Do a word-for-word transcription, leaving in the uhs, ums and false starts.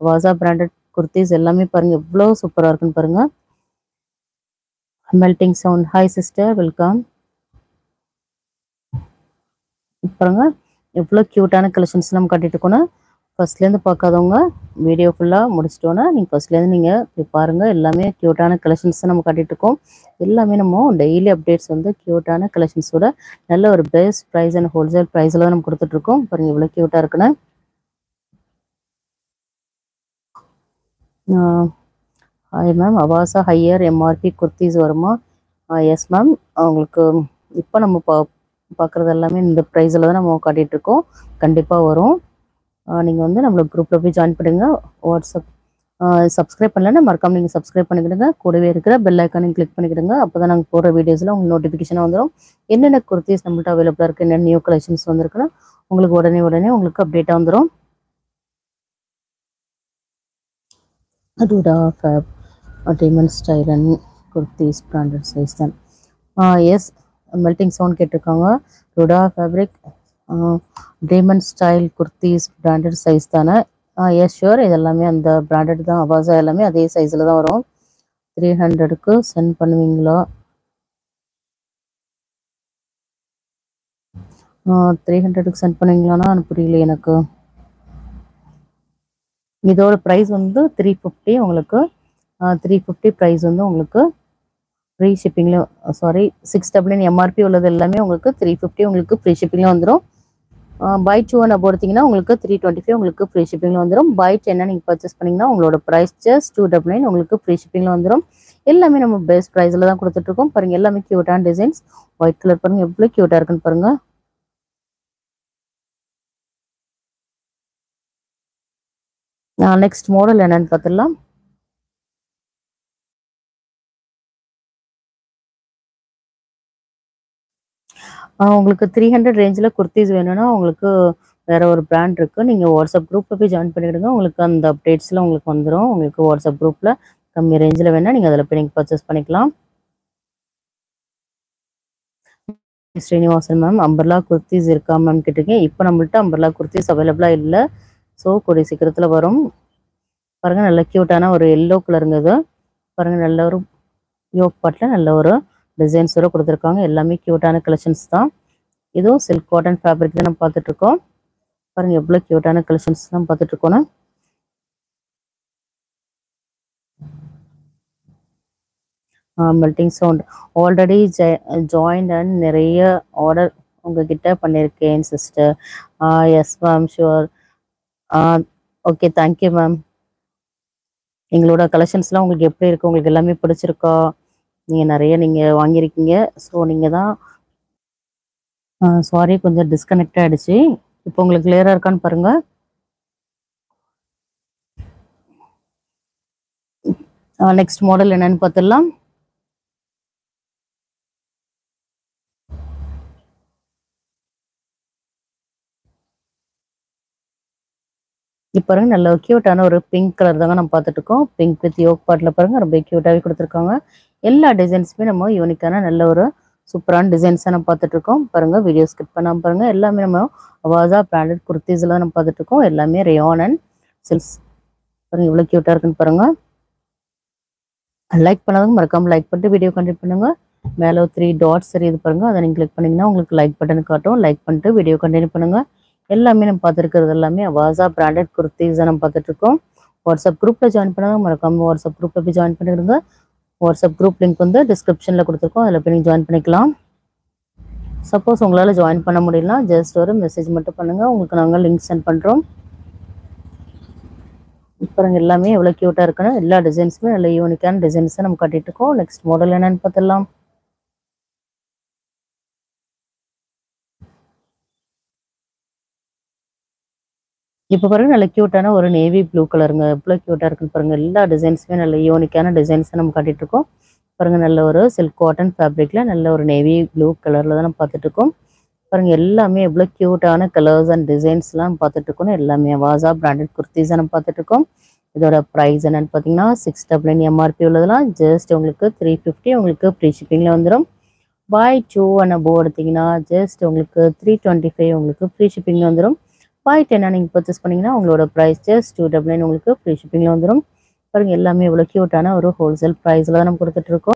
வாசா பிராண்டட் குர்த்திஸ் எல்லாமே பாருங்க எவ்வளோ சூப்பராக இருக்குன்னு பாருங்க. Melting sound. Hi sister, welcome. பாருங்க எவ்வளோ க்யூட்டான கலெக்ஷன்ஸ் நம்ம கட்டிட்டு இருக்கோன்னா, ஃபர்ஸ்ட்லேருந்து பார்க்காதவங்க வீடியோ ஃபுல்லாக முடிச்சிட்டோன்னா நீங்கள் ஃபர்ஸ்ட்லேருந்து நீங்கள் போய் பாருங்கள். எல்லாமே க்யூட்டான கலெக்ஷன்ஸ் நம்ம கட்டிட்டு இருக்கோம். எல்லாமே நம்ம டெய்லி அப்டேட்ஸ் வந்து க்யூட்டான கலெக்ஷன்ஸோட நல்ல ஒரு பெஸ்ட் ப்ரைஸ் அண்ட் ஹோல்சேல் ப்ரைஸில் தான் நம்ம கொடுத்துட்ருக்கோம். பாருங்கள் எவ்வளோ க்யூட்டாக இருக்குன்னு. Hi ma'am, Avaasa higher MRP kurtis வருமா? Yes ma'am. உங்களுக்கு இப்போ நம்ம பா பார்க்குறது எல்லாமே இந்த ப்ரைஸில் தான் நம்ம காட்டிகிட்ருக்கோம். கண்டிப்பாக வரும். நீங்கள் வந்து நம்மளோட குரூப்பில் போய் ஜாயின் பண்ணுங்க. வாட்ஸ்அப் சப்ஸ்கிரைப் பண்ணலன்னா மறக்காமல் நீங்கள் சப்ஸ்கிரைப் பண்ணிக்கிடுங்க. கூடவே இருக்கிற பெல் ஐக்கானையும் கிளிக் பண்ணிக்கிடுங்க. அப்போ தான் நாங்கள் போடுற வீடியோஸில் உங்களுக்கு நோட்டிஃபிகேஷனாக வந்துடும். என்னென்ன குர்த்திஸ் நம்மள்ட்ட அவைலபிளாக இருக்குது, என்னென்ன நியூ கலெக்ஷன்ஸ் வந்துருக்குன்னா உங்களுக்கு உடனே உடனே உங்களுக்கு அப்டேட்டாக வந்துடும். அதுடா fab diamond style and kurtis branded size தான். எஸ், மெல்டிங் சவுண்ட் கேட்டிருக்காங்க. ருடா fabric diamond style kurtis branded size தானே? எஸ் ஷுர், இது எல்லாமே அந்த பிராண்டட் தான். அவாசா எல்லாமே அதே சைஸில் தான் வரும். த்ரீ ஹண்ட்ரடுக்கு சென்ட் பண்ணுவீங்களா? த்ரீ ஹண்ட்ரடுக்கு சென்ட் பண்ணுவீங்களான்னா புரியல எனக்கு. இதோட ப்ரைஸ் வந்து த்ரீ ஃபிஃப்டி. உங்களுக்கு த்ரீ ஃபிஃப்டி ப்ரைஸ் வந்து உங்களுக்கு ஃப்ரீ ஷிப்பிங்கில், sorry six double nine MRP உள்ளது எல்லாமே உங்களுக்கு த்ரீ ஃபிஃப்டி உங்களுக்கு ஃப்ரீ ஷிப்பிங்கில் வந்துடும். பை டூ ஒன் அப்போ எடுத்திங்கன்னா உங்களுக்கு த்ரீ டுவெண்ட்டி ஃபைவ் உங்களுக்கு ஃப்ரீ ஷிப்பிங்கில் வந்துடும். பை டென்னா நீங்கள் பர்ச்சேஸ் பண்ணிங்கன்னா உங்களோட price just two double nine உங்களுக்கு ஃப்ரீ ஷிப்பிங்கில் வந்துடும். எல்லாமே நம்ம பெஸ்ட் ப்ரைஸில் தான் கொடுத்துட்ருக்கோம். பாருங்கள் எல்லாமே க்யூட்டான டிசைன்ஸ். ஒயிட் கலர் பாருங்கள் எவ்வளோ க்யூட்டாக இருக்குன்னு பாருங்கள். நெக்ஸ்ட் மாடல் என்னன்னு பார்த்துடலாம். உங்களுக்கு த்ரீ ஹண்ட்ரட் ரேஞ்சில் குர்த்திஸ் வேணும்னா உங்களுக்கு வேறு ஒரு பிராண்ட் இருக்குது. நீங்கள் வாட்ஸ்அப் குரூப்பில் போய் ஜாயின் பண்ணிவிடுங்க. உங்களுக்கு அந்த அப்டேட்ஸில் உங்களுக்கு வந்துடும். உங்களுக்கு வாட்ஸ்அப் குரூப்பில் கம்மி ரேஞ்சில் வேணால் நீங்கள் அதில் போய் நீங்கள் பர்ச்சேஸ் பண்ணிக்கலாம். ஸ்ரீனிவாசன் மேம், அம்பர்லா குர்த்திஸ் இருக்கா மேம் கேட்டிருக்கேன். இப்போ நம்மள்ட்ட அம்பர்லா குர்த்திஸ் அவைலபிளாக இல்லை. ஸோ கூடிய சீக்கிரத்தில் வரும். பாருங்கள் நல்ல க்யூட்டான ஒரு எல்லோ கலருங்க இது. பாருங்கள் நல்ல ஒரு யோக் பாட்டில் நல்ல ஒரு டிசைன்ஸோட கொடுத்துருக்காங்க. எல்லாமே க்யூட்டான கலெக்ஷன்ஸ் தான். இதுவும் சில்க் காட்டன் ஃபேப்ரிக் தான் நம்ம பார்த்துட்ருக்கோம். பாருங்கள் எவ்வளோ க்யூட்டான கலெக்ஷன்ஸ் தான் பார்த்துட்ருக்கோன்னா. Melting sound. Already join and நிறைய ஆர்டர் உங்ககிட்ட பண்ணியிருக்கேன் sister. Yes ma'am, sure. Okay, thank you ma'am. எங்களோட கலெக்ஷன்ஸ்லாம் உங்களுக்கு எப்படி இருக்குது, உங்களுக்கு எல்லாமே பிடிச்சிருக்கா? நீங்கள் நிறைய நீங்கள் வாங்கியிருக்கீங்க. ஸோ நீங்கள் தான், சாரி கொஞ்சம் டிஸ்கனெக்ட் ஆகிடுச்சு. இப்போ உங்களுக்கு கிளியராக இருக்கான்னு பாருங்கள். நெக்ஸ்ட் மாடல் என்னன்னு பார்த்துடலாம். இப்போ பாருங்க நல்ல க்யூட்டான ஒரு பிங்க் கலர் தாங்க நம்ம பார்த்துட்டு இருக்கோம். பிங்க் வித் யோக் பாட்டில் பாருங்க ரொம்ப க்யூட்டாகவே கொடுத்துருக்காங்க. எல்லா டிசைன்ஸுமே நம்ம யூனிக்கான நல்ல ஒரு சூப்பரான டிசைன்ஸாக நம்ம பார்த்துட்டு இருக்கோம். பாருங்க வீடியோ ஸ்கிப் பண்ணாமல் பாருங்க. எல்லாமே நம்ம அவாசா பிராண்டட் குர்த்திஸில் தான் நம்ம பார்த்துட்டு இருக்கோம். எல்லாமே ரேயான் அண்ட் சில்க்ஸ். பாருங்க இவ்வளோ க்யூட்டாக இருக்குன்னு பாருங்க. லைக் பண்ணாதவங்க மறக்காமல் லைக் பண்ணிட்டு வீடியோ கண்டினியூ பண்ணுங்க. மேலே ஒரு த்ரீ டாட்ஸ் தெரியுது பாருங்க, அதை நீங்கள் கிளிக் பண்ணிங்கன்னா உங்களுக்கு லைக் பட்டன் காட்டும். லைக் பண்ணிட்டு வீடியோ கண்டினியூ பண்ணுங்க. எல்லாமே நம்ம பார்த்துருக்கிறது எல்லாமே அவாசா பிராண்டட் குர்த்திஸ் தான் நம்ம பார்த்துட்டு இருக்கோம். வாட்ஸ்அப் குரூப்பில் ஜாயின் பண்ணாங்க மறக்காம வாட்ஸ்அப் குரூப்பில் போய் ஜாயின் பண்ணிடுங்க. வாட்ஸ்அப் குரூப் லிங்க் வந்து டிஸ்கிரிப்ஷனில் கொடுத்துருக்கோம், அதில் போய் நீங்கள் ஜாயின் பண்ணிக்கலாம். சப்போஸ் உங்களால் ஜாயின் பண்ண முடியலனா ஜஸ்ட் ஒரு மெசேஜ் மட்டும் பண்ணுங்கள், உங்களுக்கு நாங்கள் லிங்க் சென்ட் பண்ணுறோம். இப்போ எல்லாமே எவ்வளோ க்யூட்டாக இருக்குன்னு எல்லா டிசைன்ஸுமே நல்ல யூனிக்கான டிசைன்ஸை நம்ம கட்டிட்டு இருக்கோம். நெக்ஸ்ட் மாடல் என்னன்னு பார்த்துடலாம். இப்போ பாருங்க நல்ல க்யூட்டான ஒரு நேவி ப்ளூ கலருங்க, எவ்வளோ க்யூட்டாக இருக்குன்னு பாருங்க. எல்லா டிசைன்ஸுமே நல்ல யூனிக்கான டிசைன்ஸை நம்ம கட்டிட்டு இருக்கோம். பாருங்க நல்ல ஒரு சில்க் காட்டன் ஃபேப்ரிக்ல நல்ல ஒரு நேவி ப்ளூ கலர்ல தான் நம்ம பார்த்துட்டு இருக்கோம். பாருங்க எல்லாமே எவ்வளோ க்யூட்டான கலர்ஸ் அண்ட் டிசைன்ஸ்லாம் பார்த்துட்டு இருக்கோம். எல்லாமே அவாசா பிராண்டட் குர்த்திஸ் நம்ம பார்த்துட்டு இருக்கோம். இதோட ப்ரைஸ் என்னன்னு பார்த்தீங்கன்னா சிக்ஸ் டபுள் நைன் எம்ஆர்பி உள்ளதெல்லாம் ஜஸ்ட் உங்களுக்கு த்ரீ ஃபிஃப்டி உங்களுக்கு ஃப்ரீ ஷிப்பிங்கில் வந்துடும். பாய் டூ அண்ட் அபோவ் எடுத்திங்கன்னா ஜஸ்ட் உங்களுக்கு த்ரீ டுவெண்ட்டி ஃபைவ் உங்களுக்கு ஃப்ரீ ஷிப்பிங்கில் வந்துடும். பாயிண்ட் என்ன நீங்கள் பர்ச்சேஸ் பண்ணிங்கன்னா உங்களோட price just two double nine உங்களுக்கு ஃப்ரீ ஷிப்பிங்கில் வந்துடும். பாருங்கள் எல்லாமே இவ்வளோ க்யூட்டான ஒரு ஹோல்சேல் ப்ரைஸில் தான் நம்ம கொடுத்துட்ருக்கோம்.